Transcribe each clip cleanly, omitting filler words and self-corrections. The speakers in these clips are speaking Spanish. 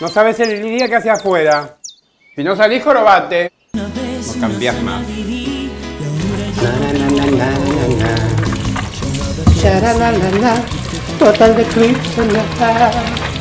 No sabes el día que hace afuera. Si no salís, jorobate. No cambias más. Total eclipse en la paz.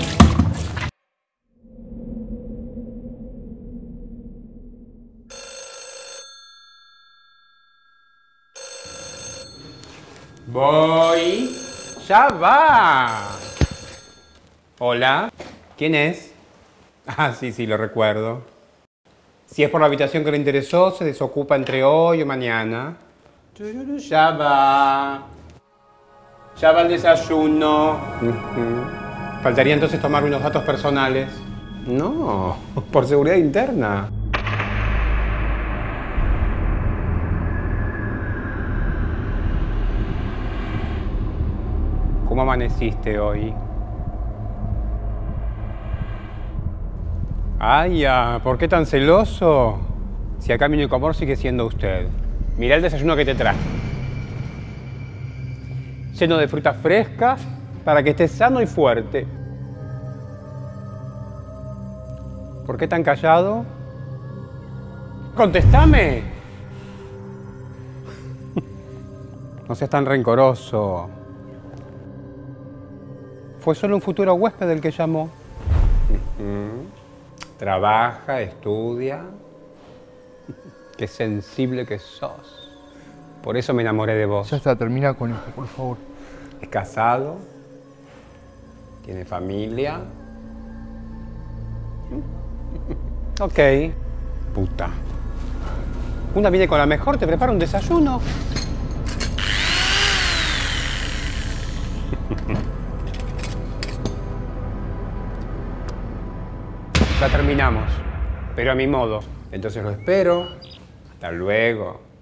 Voy. Ya va. Hola. ¿Quién es? Ah, sí, lo recuerdo. Si es por la habitación que le interesó, se desocupa entre hoy o mañana. Ya va. Ya va el desayuno. Faltaría entonces tomar unos datos personales. No, por seguridad interna. ¿Cómo amaneciste hoy? Ay, ¿por qué tan celoso? Si acá mi único amor sigue siendo usted. Mirá el desayuno que te traje. Lleno de frutas frescas para que estés sano y fuerte. ¿Por qué tan callado? ¡Contestame! No seas tan rencoroso. Fue solo un futuro huésped el que llamó. Trabaja, estudia. Qué sensible que sos. Por eso me enamoré de vos. Ya está, termina con esto, por favor. Es casado. Tiene familia. Ok. Puta. Una viene con la mejor, te prepara un desayuno. Ya terminamos, pero a mi modo. Entonces lo espero. Hasta luego.